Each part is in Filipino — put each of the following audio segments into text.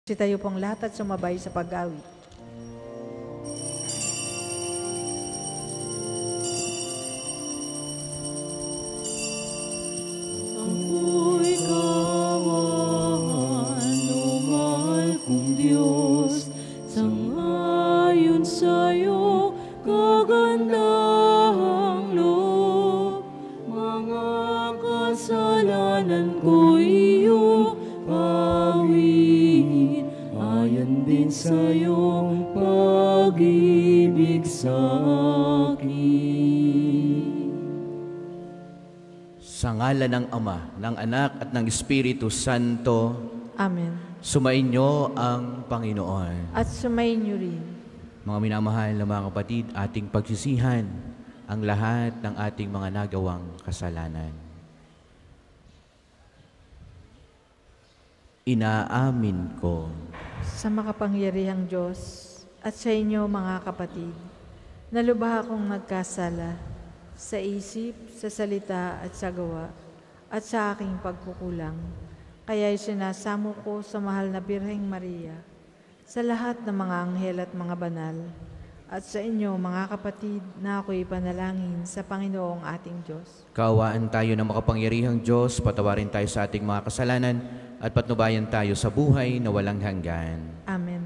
Tayo pong lahat at sumabay sa pag-awit. Ako'y kawan, o mahal kong Diyos, sangayon sa'yo kagandahang loob. Mga kasalanan ko'y iyong awiin, ayon din sa'yong pag-ibig sa'kin. Sa ngalan ng Ama, ng Anak at ng Espiritu Santo, Amen. sumainyo ang Panginoon. At sumayin niyo rin. Mga minamahal na mga kapatid, ating pagsisihan ang lahat ng ating mga nagawang kasalanan. Inaamin ko Sa makapangyarihang Diyos at sa inyo mga kapatid, nalubha akong nagkasala sa isip, sa salita at sa gawa, at sa aking pagkukulang. Kaya'y sinasamo ko sa mahal na Birheng Maria, sa lahat ng mga anghel at mga banal, at sa inyo mga kapatid na ako'y panalangin sa Panginoong ating Diyos. kaawaan tayo ng makapangyarihang Diyos, patawarin tayo sa ating mga kasalanan, at patnubayan tayo sa buhay na walang hanggan. Amen.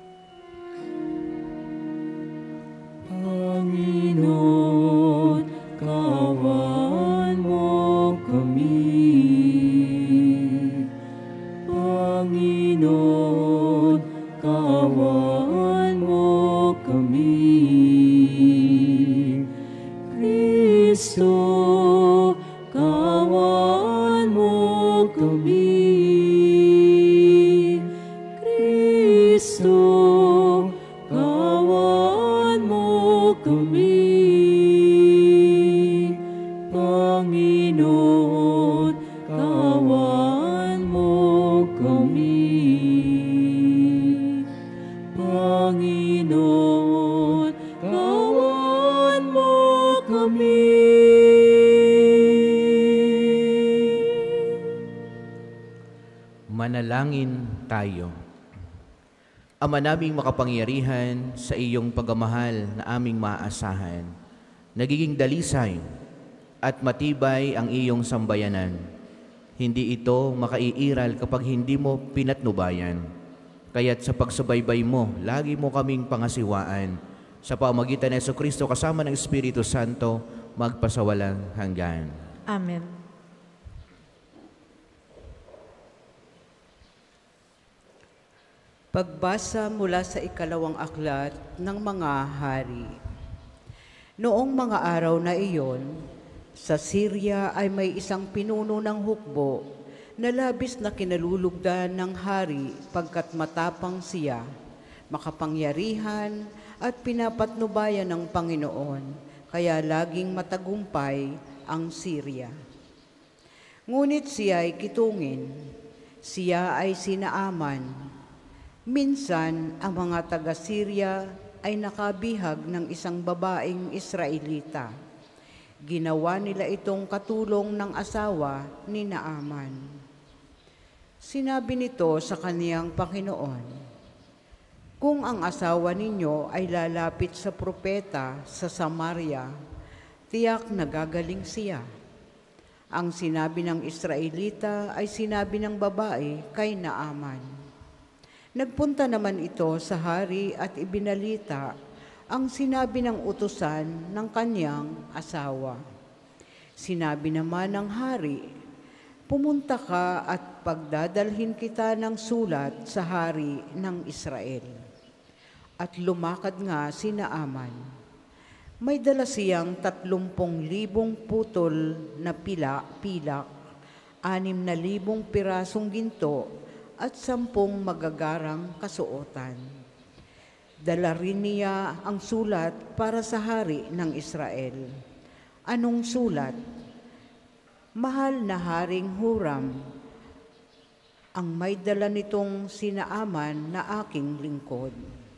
Panginoon, kaawaan mo kami. Panginoon, kaawaan mo kami. Kristo, kaawaan mo kami. Kristo, kaawaan mo kami. Panginoon, kaawaan mo kami. Panginoon, kaawaan mo kami. Manalangin tayo. Ama naming makapangyarihan, sa iyong pagmamahal na aming maaasahan, nagiging dalisay at matibay ang iyong sambayanan. Hindi ito makaiiral kapag hindi mo pinatnubayan. Kaya't sa pagsubaybay mo, lagi mo kaming pangasiwaan. Sa pamamagitan ng Jesucristo kasama ng Espiritu Santo, magpasawalang hanggan. Amen. Pagbasa mula sa ikalawang aklat ng mga hari. Noong mga araw na iyon, sa Syria ay may isang pinuno ng hukbo na labis na kinalulugdan ng hari pagkat matapang siya, makapangyarihan at pinapatnubayan ng Panginoon, kaya laging matagumpay ang Syria. Ngunit siya ay kitungin, siya ay sinaaman. Minsan, ang mga taga-Syria ay nakabihag ng isang babaeng Israelita. Ginawa nila itong katulong ng asawa ni Naaman. Sinabi nito sa kaniyang Panginoon, "Kung ang asawa ninyo ay lalapit sa propeta sa Samaria, tiyak nagagaling siya." Ang sinabi ng Israelita ay sinabi ng babae kay Naaman. Nagpunta naman ito sa hari at ibinalita ang sinabi ng utusan ng kanyang asawa. Sinabi naman ng hari, "Pumunta ka at pagdadalhin kita ng sulat sa hari ng Israel." At lumakad nga si Naaman. May dala siyang 30,000 putol na pilak, 6,000 pirasong ginto, at 10 magagarang kasuotan. Dala rin niya ang sulat para sa hari ng Israel. Anong sulat? "Mahal na Haring Huram, ang may dala nitong si Naaman na aking lingkod.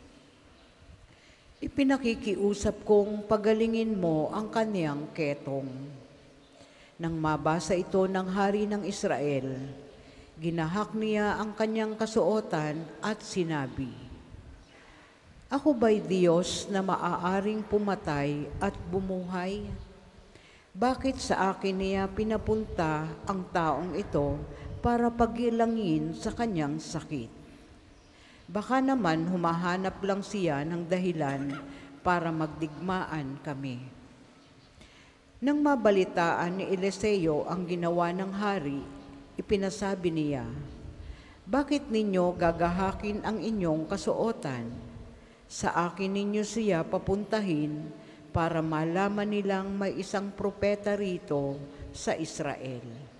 Ipinakikiusap kong pagalingin mo ang kaniyang ketong." Nang mabasa ito ng hari ng Israel, Ginahak niya ang kanyang kasuotan at sinabi, "Ako ba'y Diyos na maaaring pumatay at bumuhay? Bakit sa akin niya pinapunta ang taong ito para pagilangin sa kanyang sakit? Baka naman humahanap lang siya ng dahilan para magdigmaan kami." Nang mabalitaan ni Eliseo ang ginawa ng hari, ipinasabi niya, "Bakit ninyo gagahakin ang inyong kasuotan? Sa akin ninyo siya papuntahin para malaman nilang may isang propeta rito sa Israel."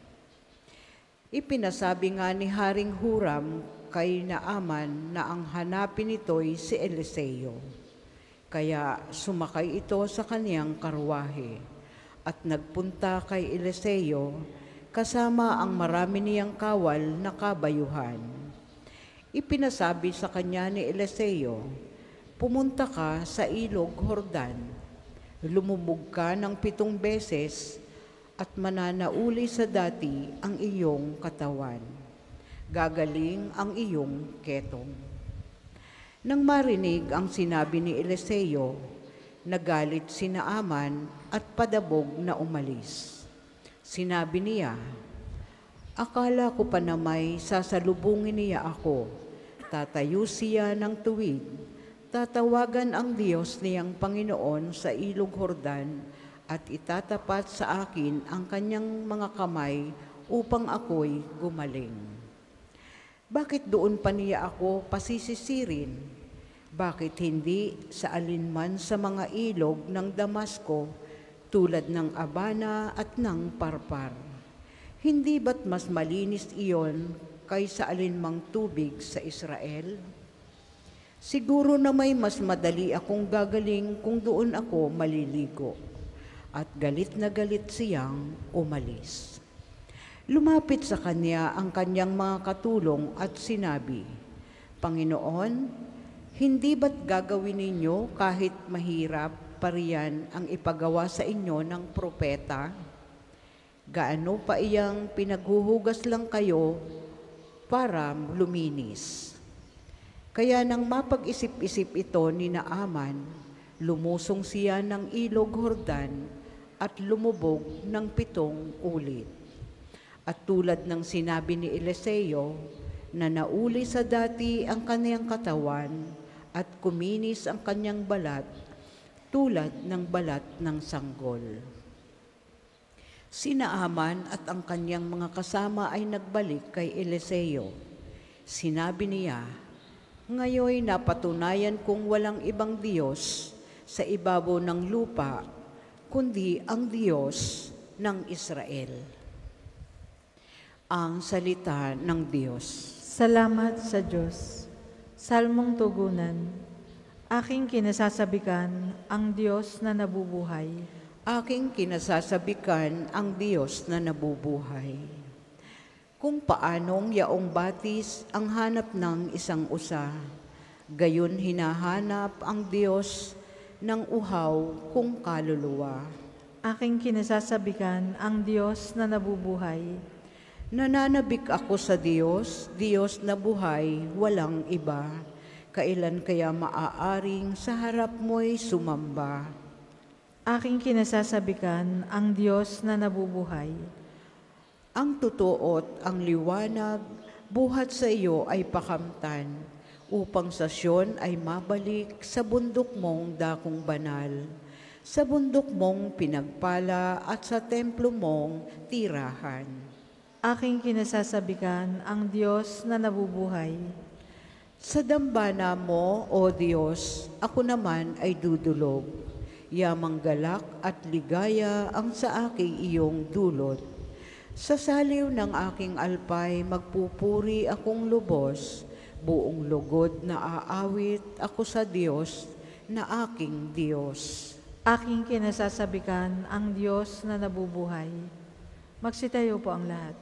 Ipinasabi nga ni Haring Huram kay Naaman na ang hanapin nito'y si Eliseo. Kaya sumakay ito sa kaniyang karwahe at nagpunta kay Eliseo kasama ang marami niyang kawal na kabayuhan. Ipinasabi sa kanya ni Eliseo, "Pumunta ka sa ilog Jordan, lumubog ka ng 7 beses at mananauli sa dati ang iyong katawan. Gagaling ang iyong ketong." Nang marinig ang sinabi ni Eliseo, nagalit si Naaman at padabog na umalis. Sinabi niya, "Akala ko pa na may sasalubungin niya ako. Tatayo siya ng tuwid. Tatawagan ang Diyos niyang Panginoon sa ilog Jordan at itatapat sa akin ang kanyang mga kamay upang ako'y gumaling. Bakit doon pa niya ako pasisisirin? Bakit hindi sa alinman sa mga ilog ng Damasco tulad ng Abana at ng Parpar? Hindi ba't mas malinis iyon kaysa alinmang tubig sa Israel? Siguro na may mas madali akong gagaling kung doon ako maliligo." At galit na galit siyang umalis. Lumapit sa kanya ang kanyang mga katulong at sinabi, "Panginoon, hindi ba't gagawin ninyo kahit mahirap pa riyan ang ipagawa sa inyo ng propeta? Gaano pa iyang pinaghuhugas lang kayo para luminis?" Kaya nang mapag-isip-isip ito ni Naaman, lumusong siya ng ilog Jordan at lumubog ng 7 ulit. At tulad ng sinabi ni Eliseo, na nauli sa dati ang kanyang katawan at kuminis ang kanyang balat tulad ng balat ng sanggol. Si Naaman at ang kanyang mga kasama ay nagbalik kay Eliseo. Sinabi niya, "Ngayoy napatunayan kong walang ibang Diyos sa ibabaw ng lupa, kundi ang Diyos ng Israel." Ang salita ng Diyos. Salamat sa Diyos. Salmong tugunan. Aking kinasasabikan ang Diyos na nabubuhay. Aking kinasasabikan ang Diyos na nabubuhay. Kung paanong yaong batis ang hanap ng isang usa, gayon hinahanap ang Diyos ng uhaw kung kaluluwa. Aking kinasasabikan ang Diyos na nabubuhay. Nananabik ako sa Diyos, Diyos na buhay, walang iba. Kailan kaya maaaring sa harap mo'y sumamba? Aking kinasasabikan ang Diyos na nabubuhay. Ang totoo't ang liwanag, buhat sa iyo ay pakamtan, upang sa Siyon ay mabalik sa bundok mong dakong banal, sa bundok mong pinagpala at sa templo mong tirahan. Aking kinasasabikan ang Diyos na nabubuhay. Sa dambana mo, O Diyos, ako naman ay dudulog. Yamang galak at ligaya ang sa aking iyong dulot. Sa saliw ng aking alpay, magpupuri akong lubos, buong lugod na aawit ako sa Diyos na aking Diyos. Aking kinasasabikan ang Diyos na nabubuhay. Magsitayo po ang lahat.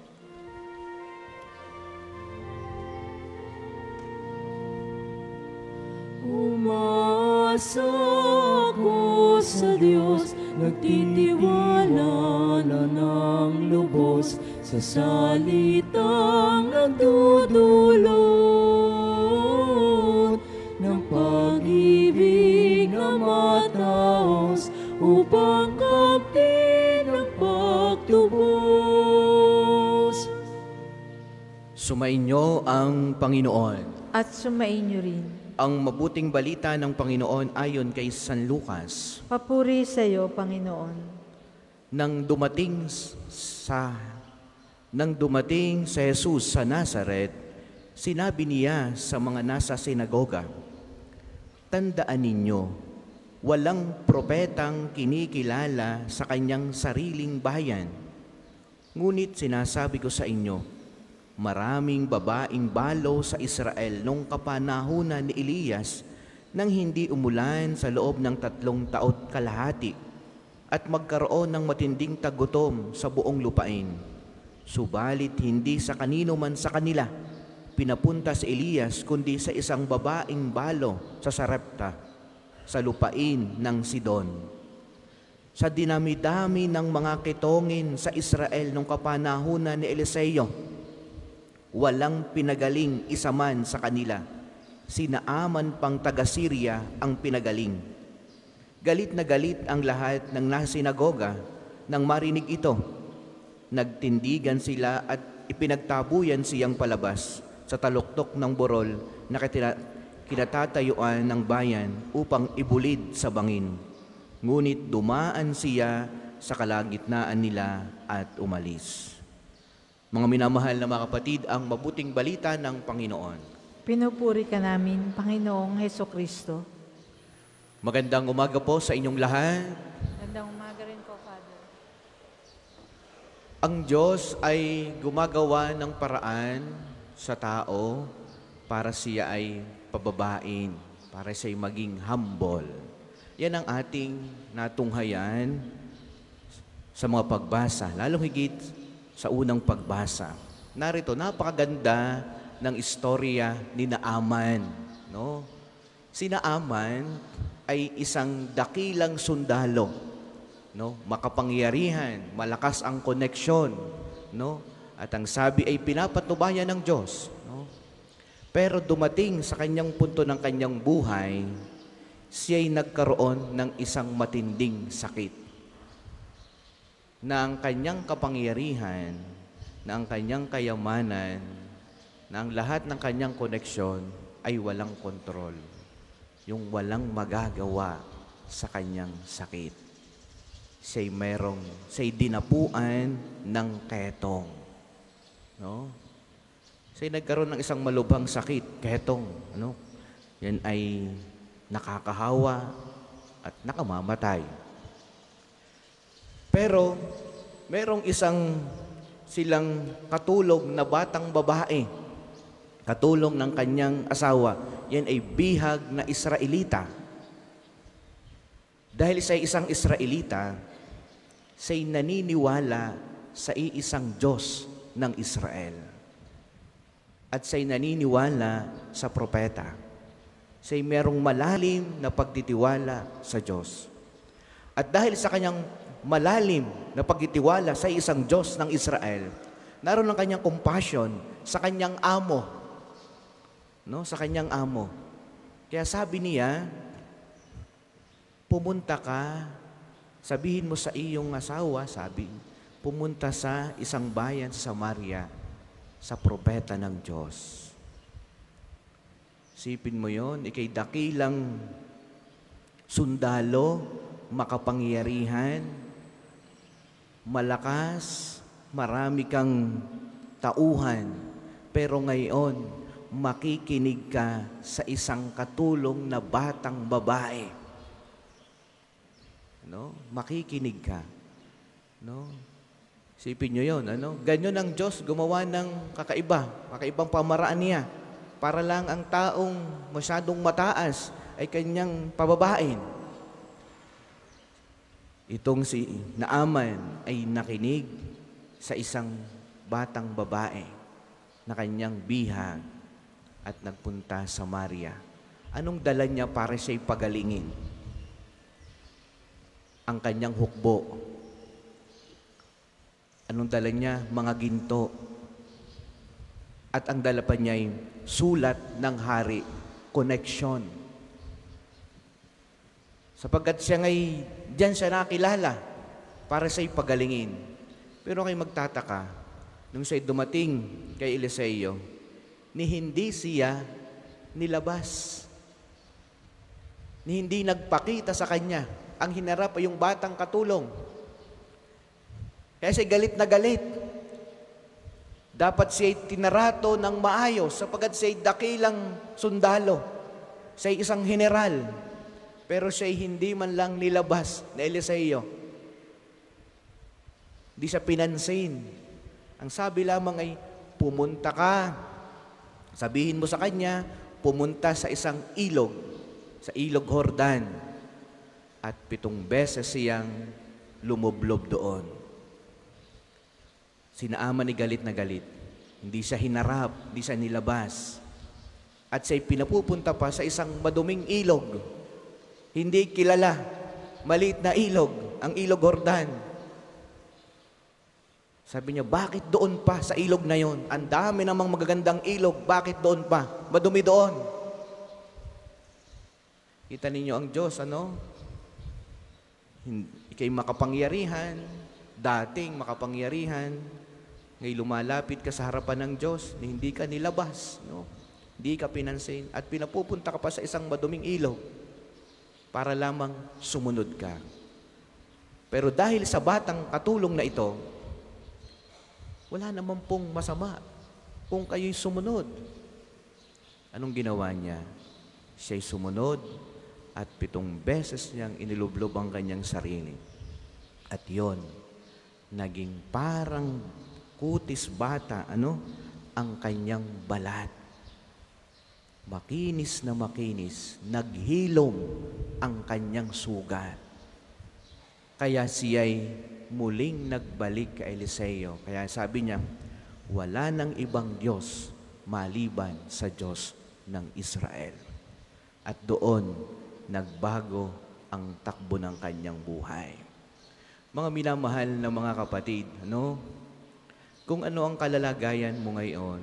Umasa ako sa Diyos, nagtitiwala na ng lubos sa salitang nagdudulot ng pag-ibig na mataos upang kamtin ang pagtubos. Sumainyo ang Panginoon. At sumainyo rin. Ang mabuting balita ng Panginoon ayon kay San Lucas. Papuri sa iyo, Panginoon. Nang dumating sa Jesus sa Nazaret, sinabi niya sa mga nasa sinagoga, "Tandaan ninyo, walang propetang kinikilala sa kanyang sariling bayan. Ngunit sinasabi ko sa inyo, maraming babaeng balo sa Israel nung kapanahunan ni Elias nang hindi umulan sa loob ng 3 taon kalahati at magkaroon ng matinding tagutom sa buong lupain. Subalit hindi sa kanino man sa kanila pinapunta si Elias kundi sa isang babaeng balo sa Sarepta, sa lupain ng Sidon. Sa dinami-dami ng mga kitongin sa Israel nung kapanahunan ni Eliseo, walang pinagaling isa man sa kanila. Si Naaman pang taga-Syria ang pinagaling. Galit na galit ang lahat ng nasa sinagoga nang marinig ito. Nagtindigan sila at ipinagtabuyan siyang palabas sa taluktok ng burol na kinatatayuan ng bayan upang ibulid sa bangin. Ngunit dumaan siya sa kalagitnaan nila at umalis." Mga minamahal na mga kapatid, ang mabuting balita ng Panginoon. Pinupuri ka namin, Panginoong Hesukristo. Magandang umaga po sa inyong lahat. Magandang umaga rin po, Father. Ang Diyos ay gumagawa ng paraan sa tao para siya ay pababain, para siya ay maging humble. Yan ang ating natunghayan sa mga pagbasa, lalong higit sa unang pagbasa. Narito, napakaganda ng istorya ni Naaman. No? Si Naaman ay isang dakilang sundalo. No? Makapangyarihan, malakas ang koneksyon. No? At ang sabi ay pinapatnubayan ng Diyos. No? Pero dumating sa kanyang punto ng kanyang buhay, siya'y nagkaroon ng isang matinding sakit na ang kanyang kapangyarihan, na ang kanyang kayamanan, na ang lahat ng kanyang koneksyon ay walang kontrol. Yung walang magagawa sa kanyang sakit. Siya'y dinapuan ng ketong. No? Siya'y nagkaroon ng isang malubhang sakit, ketong. Ano? Yan ay nakakahawa at nakamamatay. Pero, merong isang silang katulong na batang babae, katulong ng kanyang asawa. Yan ay bihag na Israelita. Dahil sa isang Israelita, siya'y naniniwala sa iisang Diyos ng Israel. At siya'y naniniwala sa propeta. Siya'y merong malalim na pagtitiwala sa Diyos. At dahil sa kanyang malalim na pagtitiwala sa isang Diyos ng Israel, naroon ang kanyang compassion sa kanyang amo. No? Sa kanyang amo. Kaya sabi niya, pumunta ka, sabihin mo sa iyong asawa, pumunta sa isang bayan sa Samaria, sa propeta ng Diyos. Sipin mo yon, ikay dakilang sundalo, makapangyarihan, malakas, marami kang tauhan, pero ngayon, makikinig ka sa isang katulong na batang babae. No? Makikinig ka. No? Sipin nyo yun. Ano? Ganyan ang Diyos gumawa ng kakaibang pamaraan niya, para lang ang taong masyadong mataas ay kanyang pababain. Itong si Naaman ay nakinig sa isang batang babae na kanyang bihag at nagpunta sa Samaria. Anong dala niya para siya'y pagalingin? Ang kanyang hukbo. Anong dala niya? Mga ginto. At ang dala pa niya ay sulat ng hari, connection. Sapagkat siya ngay, diyan siya nakilala para siya'y pagalingin. Pero kayo magtataka, nung siya'y dumating kay Eliseo, ni hindi siya nilabas. Ni hindi nagpakita sa kanya. Ang hinarap ay yung batang katulong. Kaya siya'y galit na galit. Dapat siya'y tinarato ng maayos sapagkat siya'y dakilang sundalo. Siya'y isang general. Pero siya'y hindi man lang nilabas na Eliseo. Hindi siya pinansin. Ang sabi lamang ay, pumunta ka. Sabihin mo sa kanya, pumunta sa isang ilog, sa ilog Jordan. At 7 beses siyang lumublob doon. Sinaaman ni galit na galit. Hindi siya hinarap, hindi siya nilabas. At siya'y pinapupunta pa sa isang maduming ilog. Hindi kilala, maliit na ilog, ang ilog Jordan. Sabi niya, bakit doon pa sa ilog na yon? Ang dami namang magagandang ilog, bakit doon pa? Madumi doon. Kita ninyo ang Diyos, ano? Ika'y makapangyarihan, dating makapangyarihan, ngayon lumalapit ka sa harapan ng Diyos, hindi ka nilabas, no? Hindi ka pinansin, at pinapupunta ka pa sa isang maduming ilog para lamang sumunod ka. Pero dahil sa batang katulong na ito, wala naman pong masama kung kayo'y sumunod. Anong ginawa niya? Siya'y sumunod at 7 beses niyang inilublob ang kanyang sarili. At yon, naging parang kutis bata, ang kanyang balat. Makinis na makinis, naghilom ang kanyang sugat. Kaya siya'y muling nagbalik kay Eliseo. Kaya sabi niya, wala nang ibang Diyos maliban sa Diyos ng Israel. At doon, nagbago ang takbo ng kanyang buhay. Mga minamahal na mga kapatid, kung ano ang kalalagayan mo ngayon,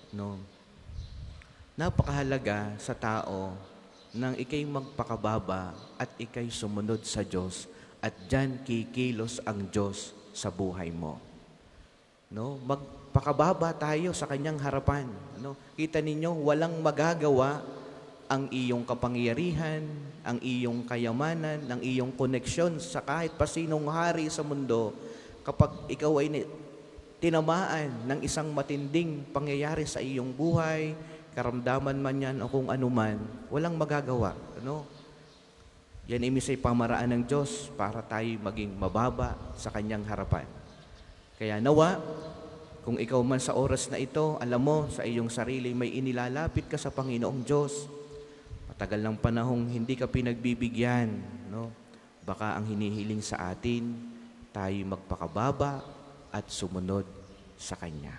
napakahalaga sa tao nang ikay magpakababa at ikay sumunod sa Diyos at diyan kikilos ang Diyos sa buhay mo. Magpakababa tayo sa kanyang harapan. Kita ninyo, walang magagawa ang iyong kapangyarihan, ang iyong kayamanan, ang iyong koneksyon sa kahit pa sinong hari sa mundo kapag ikaw ay tinamaan ng isang matinding pangyayari sa iyong buhay, karamdaman man yan o kung anuman, walang magagawa. Yan ay misa'y pamaraan ng Diyos para tayo maging mababa sa kanyang harapan. Kaya nawa, kung ikaw man sa oras na ito, alam mo sa iyong sarili may inilalapit ka sa Panginoong Diyos. Matagal ng panahong hindi ka pinagbibigyan. Baka ang hinihiling sa atin, tayo magpakababa at sumunod sa Kanya.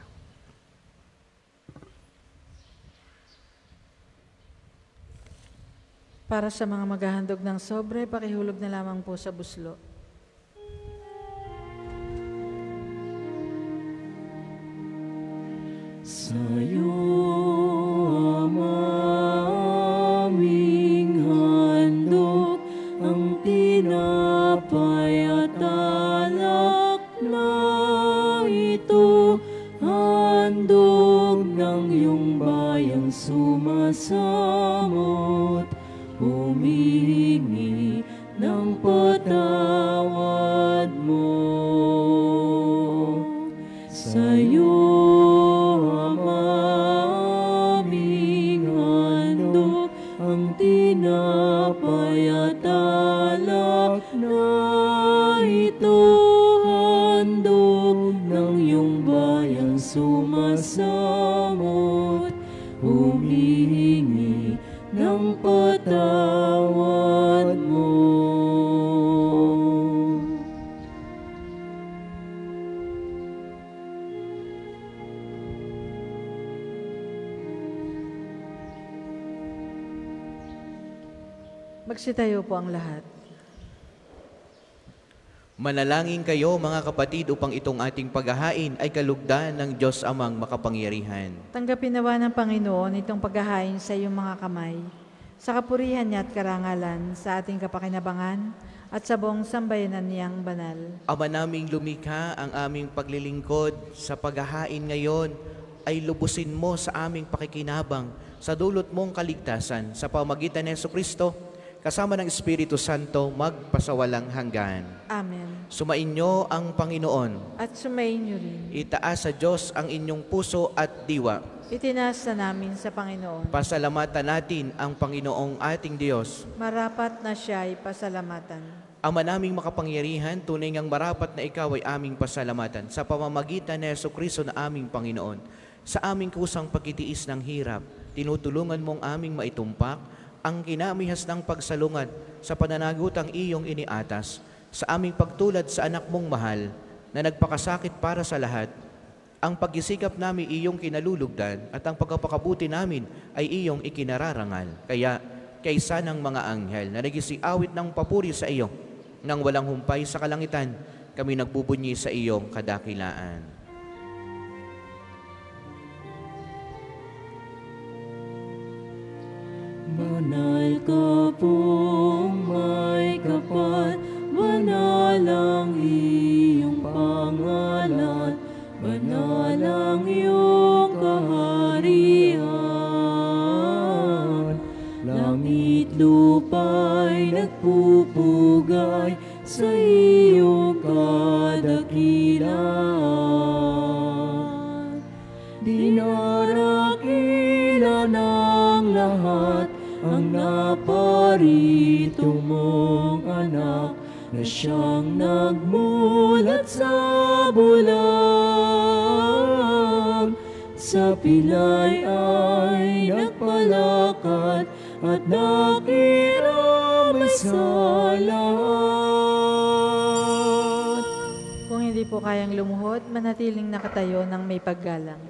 Para sa mga maghahandog ng sobre, pakihulog na lamang po sa buslo. Sa'yo, aming handog ang tinapay at alak na ito, handog ng iyong bayang sumasamot, humihingi ng patawad mo. Sa'yo, aming handog ang tinapay at alak na ito, handog ng iyong bayang sumasamot, humihingi ng patawad mo. Magsitayo po ang lahat. Manalangin kayo mga kapatid upang itong ating paghahain ay kalugdan ng Diyos Amang makapangyarihan. Tanggapin nawa ng Panginoon itong paghahain sa iyong mga kamay, sa kapurihan niya at karangalan, sa ating kapakinabangan, at sa buong sambayanan niyang banal. Ama naming lumikha, ang aming paglilingkod sa paghahain ngayon ay lubusin mo sa aming pakikinabang sa dulot mong kaligtasan sa pamamagitan ni Jesucristo, kasama ng Espiritu Santo, magpasawalang hanggan. Amen. Sumainyo ang Panginoon. At sumayin niyo rin. Itaas sa Diyos ang inyong puso at diwa. Itinaas na namin sa Panginoon. Pasalamatan natin ang Panginoong ating Diyos. Marapat na siya ay pasalamatan. Ama naming makapangyarihan, tunay ngang marapat na ikaw ay aming pasalamatan sa pamamagitan ni Jesucristo na aming Panginoon. Sa aming kusang pagtitiis ng hirap, tinutulungan mong aming maitumpak ang kinamihas ng pagsalungat sa pananagutang iyong iniatas, sa aming pagtulad sa anak mong mahal na nagpakasakit para sa lahat. Ang pagsisikap namin iyong kinalulugdan at ang pagpapakabuti namin ay iyong ikinararangal. Kaya, kaysa ng mga anghel na nagisiawit ng papuri sa iyo, nang walang humpay sa kalangitan, kami nagbubunyi sa iyong kadakilaan. Banal ka pong may kapal, banal ang iyong pangalan, banal ang iyong kaharian. Langit lupa'y nagpupugay sa iyong kadakilaan. Dinarakila ng lahat ang naparito mong anak na siyang nagmulat sa bulan. Sa pilay ay nagpalakad at nakiramay sa lahat. Kung hindi po kayang lumuhod, manatiling nakatayo ng may paggalang.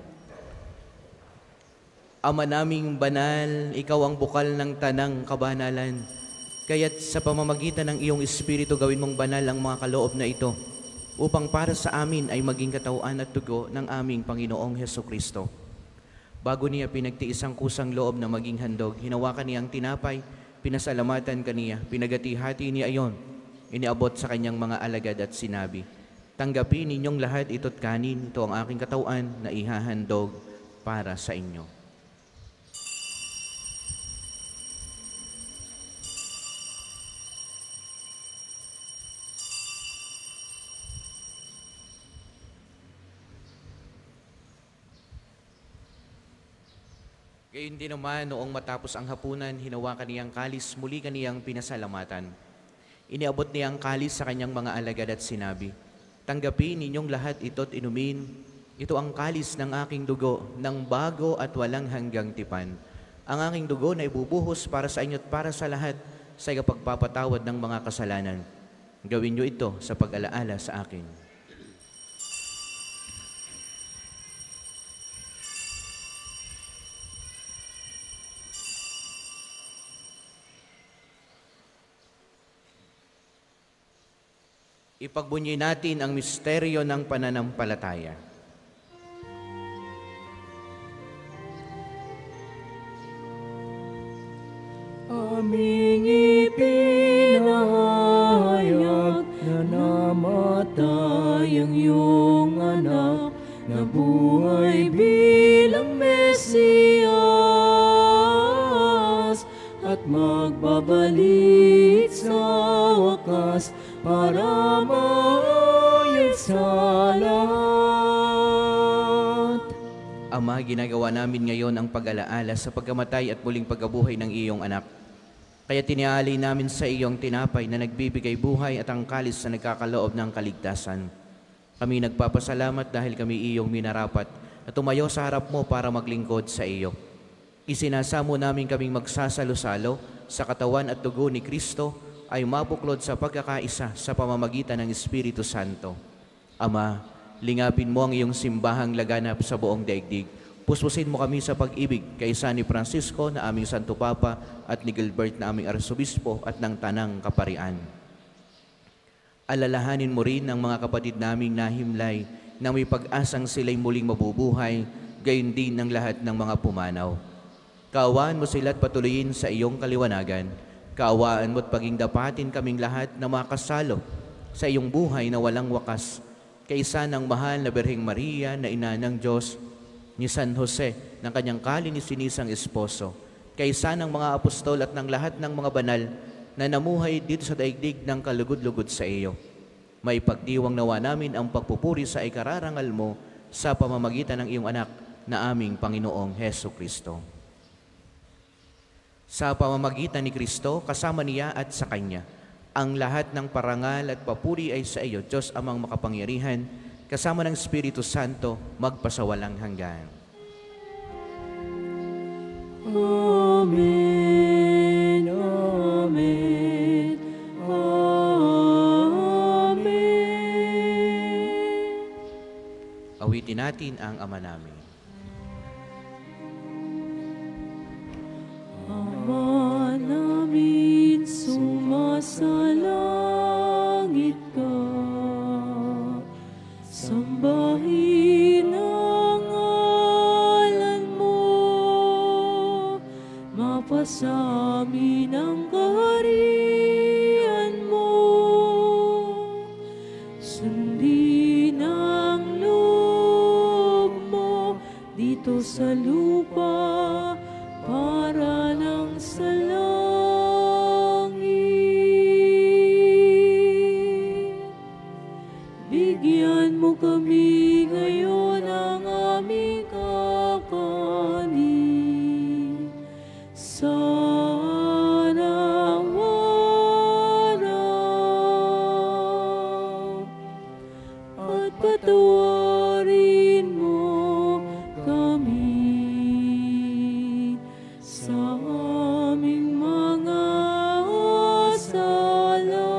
Ama naming banal, ikaw ang bukal ng tanang kabanalan. Kaya't sa pamamagitan ng iyong Espiritu gawin mong banal ang mga kaloob na ito, upang para sa amin ay maging katawan at dugo ng aming Panginoong Hesukristo. Bago niya pinagtiis ang kusang loob na maging handog, hinawakan niya ang tinapay, pinasalamatan kaniya, pinagati-hati niya ayon, iniabot sa kanyang mga alagad at sinabi, "Tanggapin ninyong lahat ito't kanin, ito ang aking katawan na ihahandog para sa inyo." Gayon din naman, noong matapos ang hapunan, hinawakan niyang kalis, muli kaniyang pinasalamatan. Iniabot niya ang kalis sa kanyang mga alagad at sinabi, "Tanggapin ninyong lahat ito't inumin. Ito ang kalis ng aking dugo, ng bago at walang hanggang tipan. Ang aking dugo na ibubuhos para sa inyo at para sa lahat sa ikapagpapatawad ng mga kasalanan. Gawin niyo ito sa pag-alaala sa akin." Ipagbunyi natin ang misteryo ng pananampalataya. Aming ipinahayag na namatay ang iyong anak, na buhay bilang Mesiyas, at magbabalik sa wakas para mahayag sa lahat. Ama, ginagawa namin ngayon ang pag-alaala sa pagkamatay at muling pagkabuhay ng iyong anak. Kaya tinialay namin sa iyong tinapay na nagbibigay buhay at ang kalis na nagkakaloob ng kaligtasan. Kami nagpapasalamat dahil kami iyong minarapat na tumayo sa harap mo para maglingkod sa iyo. Isinasamo namin kaming magsasalo-salo sa katawan at dugo ni Kristo ay mabuklod sa pagkakaisa sa pamamagitan ng Espiritu Santo. Ama, lingapin mo ang iyong simbahang laganap sa buong daigdig. Puspusin mo kami sa pag-ibig kay San ni Francisco na aming Santo Papa at ni Gilbert na aming Arsobispo at ng Tanang Kaparian. Alalahanin mo rin ang mga kapatid naming nahimlay na may pag-asang sila'y muling mabubuhay, gayon din ang lahat ng mga pumanaw. Kaawaan mo sila at patuloyin sa iyong kaliwanagan. Kaawaan mo at paging dapatin kaming lahat na makasalo sa iyong buhay na walang wakas. Kaisa ng mahal na Birheng Maria na ina ng Diyos, ni San Jose ng kanyang kalininisang esposo, kaisa ng mga apostol at ng lahat ng mga banal na namuhay dito sa daigdig ng kalugod-lugod sa iyo. May pagdiwang nawa namin ang pagpupuri sa ikararangal mo sa pamamagitan ng iyong anak na aming Panginoong Heso Kristo. Sa pamamagitan ni Kristo, kasama niya at sa Kanya, ang lahat ng parangal at papuri ay sa iyo, Diyos amang makapangyarihan, kasama ng Espiritu Santo, magpasawalang hanggan. Amen, amen, amen. Awitin natin ang Ama namin. Ama namin, sumasalangit ka, sambahin ang ngalan mo, mapasamin ang kaharian mo, sundin ang loob mo dito sa lupa para lang sa langit. Bigyan mo kami ngayon ng aming kakanin sa araw-araw, at patawarin mo kami sa aming mga sala,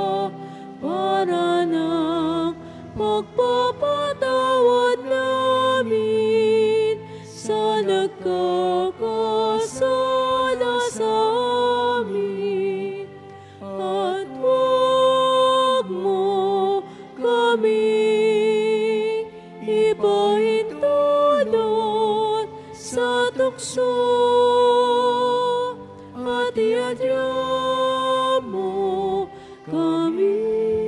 para ng pagpapatawad namin sa nagkakasala sa amin, at huwag mo kami ipahintulot sa tukso, at iadya mo kami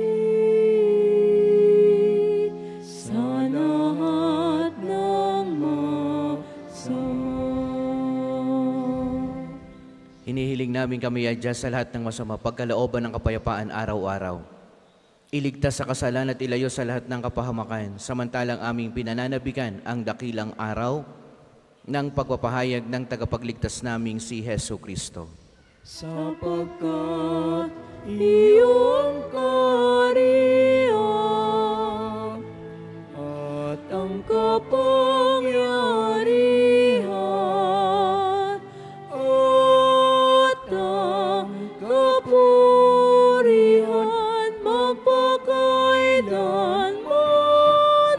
sa lahat ng masama. Hinihiling namin kami adya sa lahat ng masama, pagkalooban ng kapayapaan araw-araw. Iligtas sa kasalan at ilayo sa lahat ng kapahamakan, samantalang aming pinananabigan ang dakilang araw ng pagpapahayag ng tagapagligtas naming si Heso Kristo. Sapagkat iyong kaharian at ang kapangyarihan at ang kapurihan magpakailanman.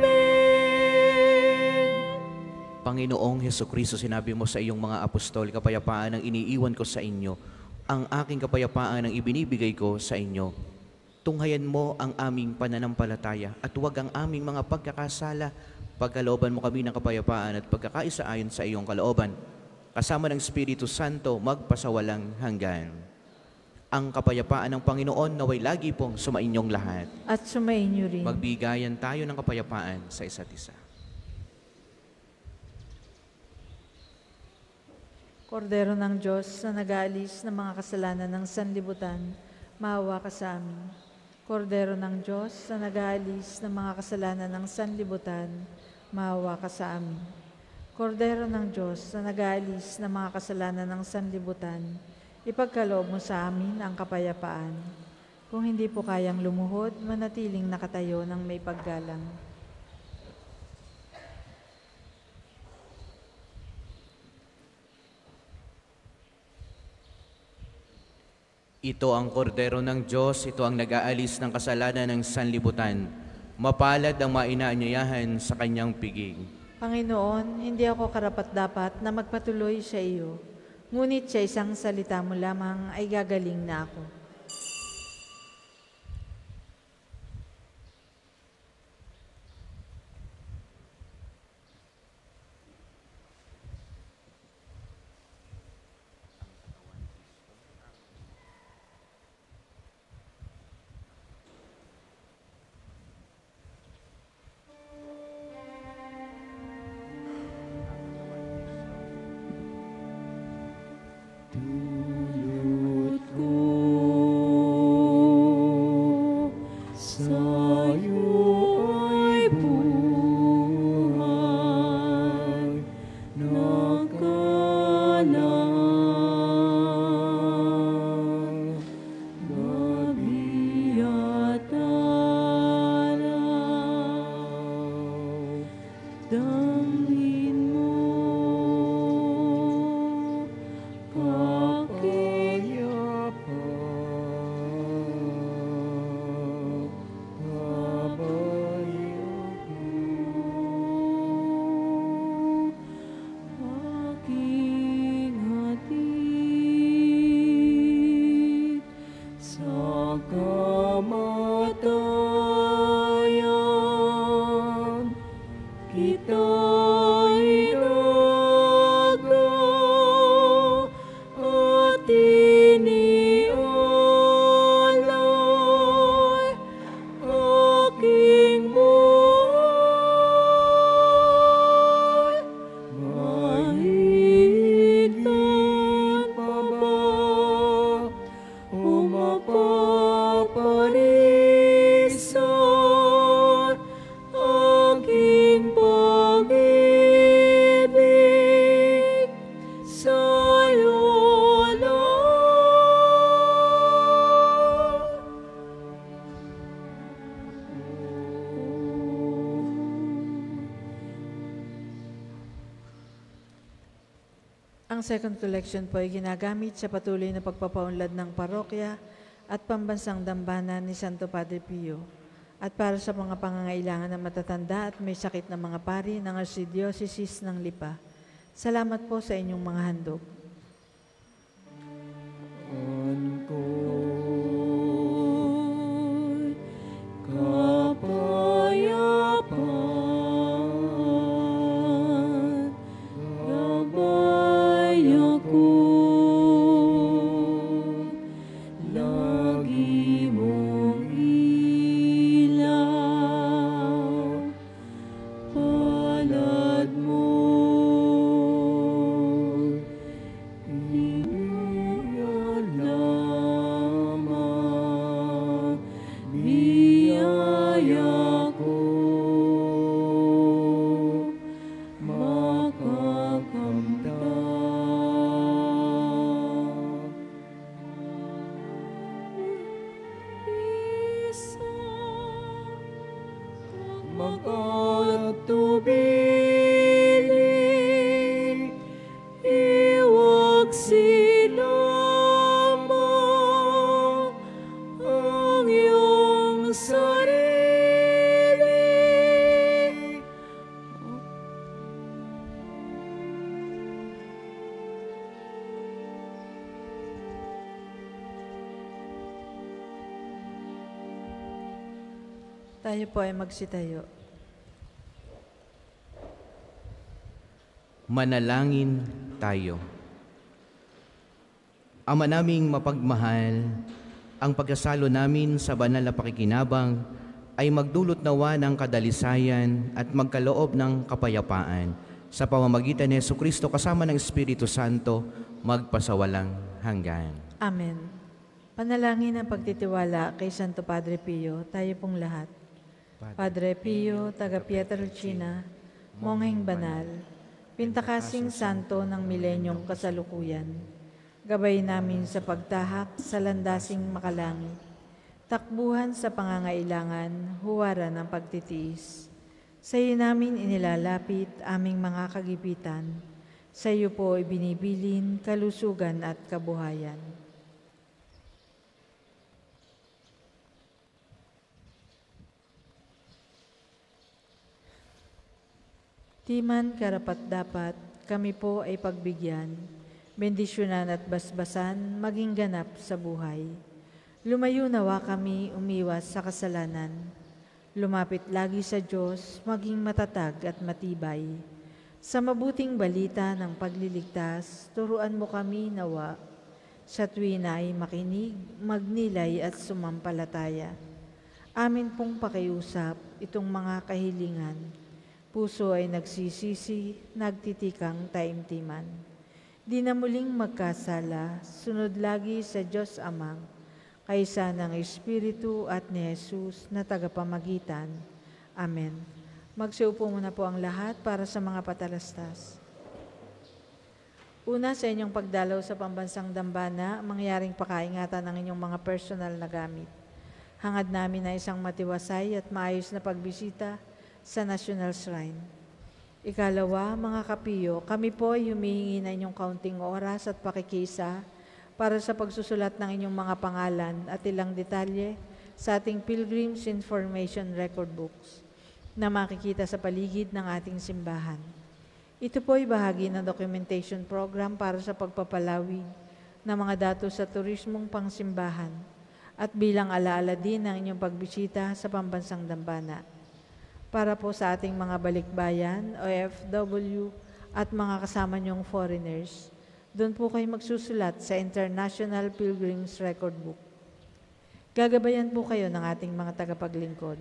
Amen. Panginoong Heso Kristo, sinabi mo sa iyong mga apostol, kapayapaan ang iniiwan ko sa inyo, ang aking kapayapaan ang ibinibigay ko sa inyo. Tunghayan mo ang aming pananampalataya at huwag ang aming mga pagkakasala. Pagkalooban mo kami ng kapayapaan at pagkakaisa ayon sa iyong kalooban. Kasama ng Espiritu Santo, magpasawalang hanggan. Ang kapayapaan ng Panginoon naway lagi pong sumainyong lahat. At sumainyo rin. Magbigayan tayo ng kapayapaan sa isa't isa. Kordero ng Diyos na nag-aalis ng mga kasalanan ng sanlibutan, maawa ka sa amin. Kordero ng Diyos na nag-aalis ng mga kasalanan ng sanlibutan, maawa ka sa amin. Kordero ng Diyos na nag-aalis ng mga kasalanan ng sanlibutan, ipagkaloob mo sa amin ang kapayapaan. Kung hindi po kayang lumuhod, manatiling nakatayo ng may paggalang. Ito ang kordero ng Diyos, ito ang nag-aalis ng kasalanan ng sanlibutan. Mapalad ang mainaanyayahan sa kanyang piging. Panginoon, hindi ako karapat-dapat na magpatuloy sa iyo, ngunit sa isang salita mo lamang ay gagaling na ako. Dulot ko sa'yo ay buhay na kalang gabi at araw. Damhin mo aking hatid sa kamatayan, kita'y naga at inialay aking buhay. Mahitan pa ba o mapapalisan aking pag-ibig sa'yo lang? Ang second collection po ay ginagamit sa patuloy na pagpapaunlad ng parokya at pambansang dambana ni Santo Padre Pio at para sa mga pangangailangan ng matatanda at may sakit na mga pari ng Archdiocese ng Lipa. Salamat po sa inyong mga handog. Kapayapaan, gabay ako, lagi mong ilaw, palad mo, iyan lamang biyaya ko, makakamtan. Isa mag-atubili, iwag sinama ang iyong sarili. Tayo po ay magsitayo. Manalangin tayo. Ama naming mapagmahal, ang pagkasalo namin sa banal na pakikinabang ay magdulot nawa ng kadalisayan at magkaloob ng kapayapaan sa pamamagitan ni Jesucristo kasama ng Espiritu Santo magpasawalang hanggan. Amen. Panalangin ang pagtitiwala kay Santo Padre Pio, tayo pong lahat. Padre Pio, taga Pietrelcina, Mongheng Banal, Pintakasing Santo ng Milenyong Kasalukuyan, gabay namin sa pagtahak sa landasing makalangit, takbuhan sa pangangailangan, huwaran ng pagtitiis. Sa iyo namin inilalapit aming mga kagipitan, sa iyo po ibinibilin kalusugan at kabuhayan. Di man karapat-dapat, kami po ay pagbigyan, bendisyonan at basbasan, maging ganap sa buhay. Lumayo nawa kami umiwas sa kasalanan. Lumapit lagi sa Diyos, maging matatag at matibay. Sa mabuting balita ng pagliligtas, turuan mo kami nawa. Sa tuwin ay makinig, magnilay at sumampalataya. Amin pong pakiusap itong mga kahilingan. Puso ay nagsisisi, nagtitikang taimtiman. di na muling magkasala, sunod lagi sa Diyos Amang, kaysa ng Espiritu at ni Jesus na tagapamagitan. Amen. Magsiupo muna po ang lahat para sa mga patalastas. Una, sa inyong pagdalaw sa pambansang dambana, mangyaring pakaingatan ng inyong mga personal na gamit. Hangad namin na isang matiwasay at maayos na pagbisita sa National Shrine. Ikalawa, mga kapiyo, kami po ay humihingi na inyong kaunting oras at pakikisa para sa pagsusulat ng inyong mga pangalan at ilang detalye sa ating Pilgrim's Information Record Books na makikita sa paligid ng ating simbahan. Ito po ay bahagi ng documentation program para sa pagpapalawig ng mga datos sa turismong pangsimbahan at bilang alaala din ng inyong pagbisita sa pambansang dambana. Para po sa ating mga balikbayan, OFW at mga kasama niyong foreigners, doon po kayo magsusulat sa International Pilgrim's Record Book. Gagabayan po kayo ng ating mga tagapaglingkod.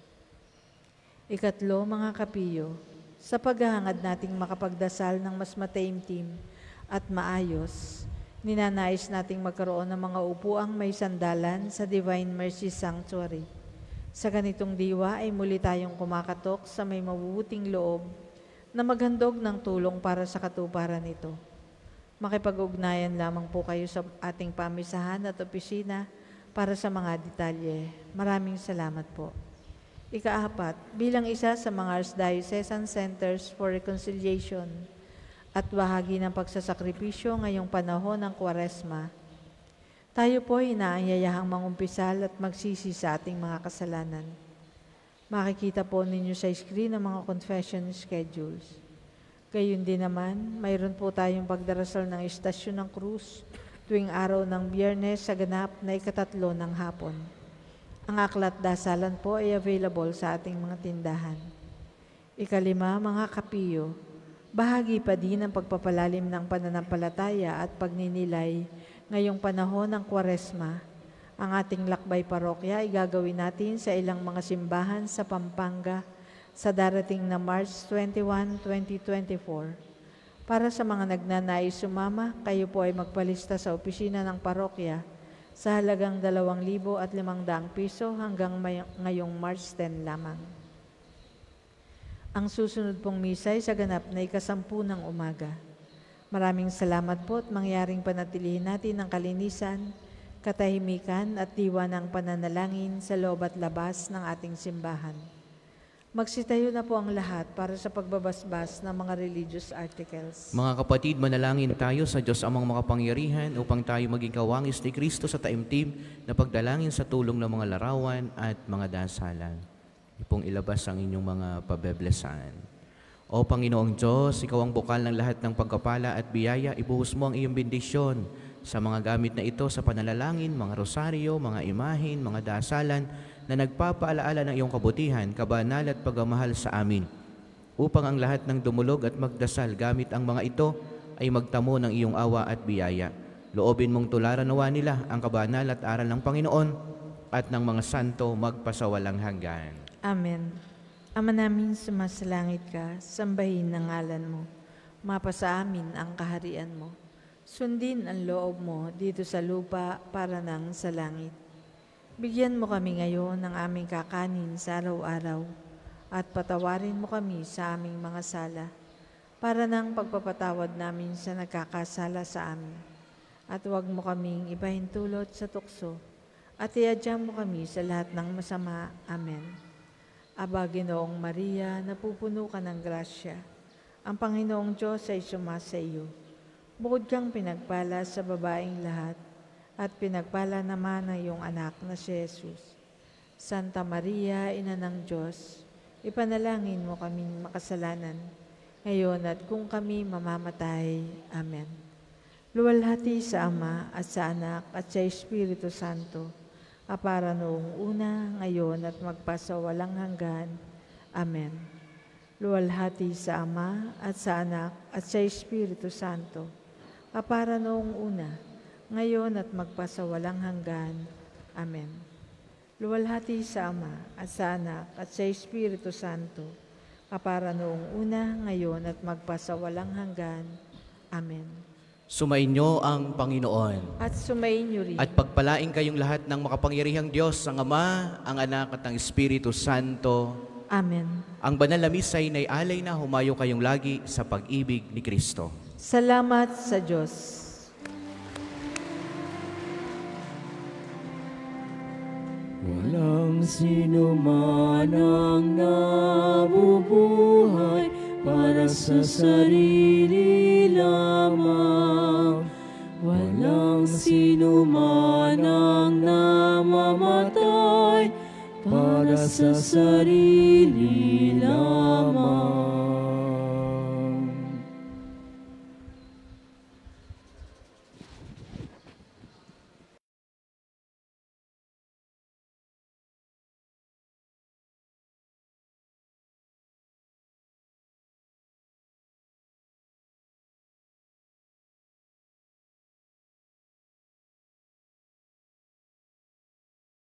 Ikatlo, mga kapiyo, sa paghahangad nating makapagdasal ng mas mataimtim at maayos, ninanais nating magkaroon ng mga upuang may sandalan sa Divine Mercy Sanctuary. Sa ganitong diwa ay muli tayong kumakatok sa may mabubuting loob na maghandog ng tulong para sa katuparan nito. Makipag-ugnayan lamang po kayo sa ating pamisahan at opisina para sa mga detalye. Maraming salamat po. Ikaapat, bilang isa sa mga Archdiocesan Centers for Reconciliation at bahagi ng pagsasakripisyo ngayong panahon ng Kwaresma, tayo po ay inaanyayahang mangumpisal at magsisi sa ating mga kasalanan. Makikita po ninyo sa screen ang mga confession schedules. Gayun din naman, mayroon po tayong pagdarasal ng Istasyon ng Krus tuwing araw ng Biyernes sa ganap na 3:00 ng hapon. Ang aklat dasalan po ay available sa ating mga tindahan. Ikalima, mga kapiyo, bahagi pa din ang pagpapalalim ng pananampalataya at pagninilay ngayong panahon ng Kwaresma. Ang ating lakbay parokya ay gagawin natin sa ilang mga simbahan sa Pampanga sa darating na March 21, 2024. Para sa mga nagnanais sumama, kayo po ay magpalista sa opisina ng parokya sa halagang 2,500 piso hanggang ngayong March 10 lamang. Ang susunod pong misa ay sa ganap na 10:00 ng umaga. Maraming salamat po at mangyaring panatilihin natin ang kalinisan, katahimikan at diwa ng pananalangin sa loob at labas ng ating simbahan. Magsitayo na po ang lahat para sa pagbabasbas ng mga religious articles. Mga kapatid, manalangin tayo sa Diyos Amang makapangyarihan upang tayo maging kawangis ni Kristo sa taimtim na pagdalangin sa tulong ng mga larawan at mga dasalan. Ipong ilabas ang inyong mga pabeblesan. O Panginoong Diyos, Ikaw ang bukal ng lahat ng pagkapala at biyaya, ibuhos mo ang iyong bendisyon sa mga gamit na ito sa pananalangin, mga rosaryo, mga imahin, mga dasalan, na nagpapaalaala ng iyong kabutihan, kabanal at pagmamahal sa amin, upang ang lahat ng dumulog at magdasal gamit ang mga ito ay magtamo ng iyong awa at biyaya. Loobin mong tularan nawa nila ang kabanal at aral ng Panginoon at ng mga santo magpasawalang hanggan. Amen. Ama namin sumasalangit ka, sambahin ang ngalan mo. Mapasa amin ang kaharian mo. Sundin ang loob mo dito sa lupa para nang sa langit. Bigyan mo kami ngayon ng aming kakanin sa araw-araw at patawarin mo kami sa aming mga sala para nang pagpapatawad namin sa nagkakasala sa amin. At huwag mo kaming ipahintulot sa tukso at iadya mo kami sa lahat ng masama. Amen. Aba, Ginoong Maria, napupuno ka ng grasya. Ang Panginoong Diyos ay sumasa iyo. Bukod kang pinagpala sa babaeng lahat, at pinagpala naman ang iyong anak na si Jesus. Santa Maria, Ina ng Diyos, ipanalangin mo kaming makasalanan, ngayon at kung kami mamamatay. Amen. Luwalhati sa Ama at sa Anak at sa Espiritu Santo, para noong una, ngayon at magpasawalang hanggan. Amen. Luwalhati sa Ama at sa Anak at sa Espiritu Santo, para noong una, ngayon at magpasawalang hanggan. Amen. Luwalhati sa Ama at sa Anak at sa Espiritu Santo, para noong una, ngayon at magpasawalang hanggan. Amen. Sumainyo ang Panginoon. At sumainyo rin. At pagpalain kayong lahat ng makapangyarihang Diyos, ang Ama, ang Anak at ang Espiritu Santo. Amen. Ang banal na misa ay naialay na humayo kayong lagi sa pag-ibig ni Kristo. Salamat sa Diyos. Walang sino man ang nabubuhay para sa sarili lamang. Walang sino man ang namamatay para sa sarili lamang.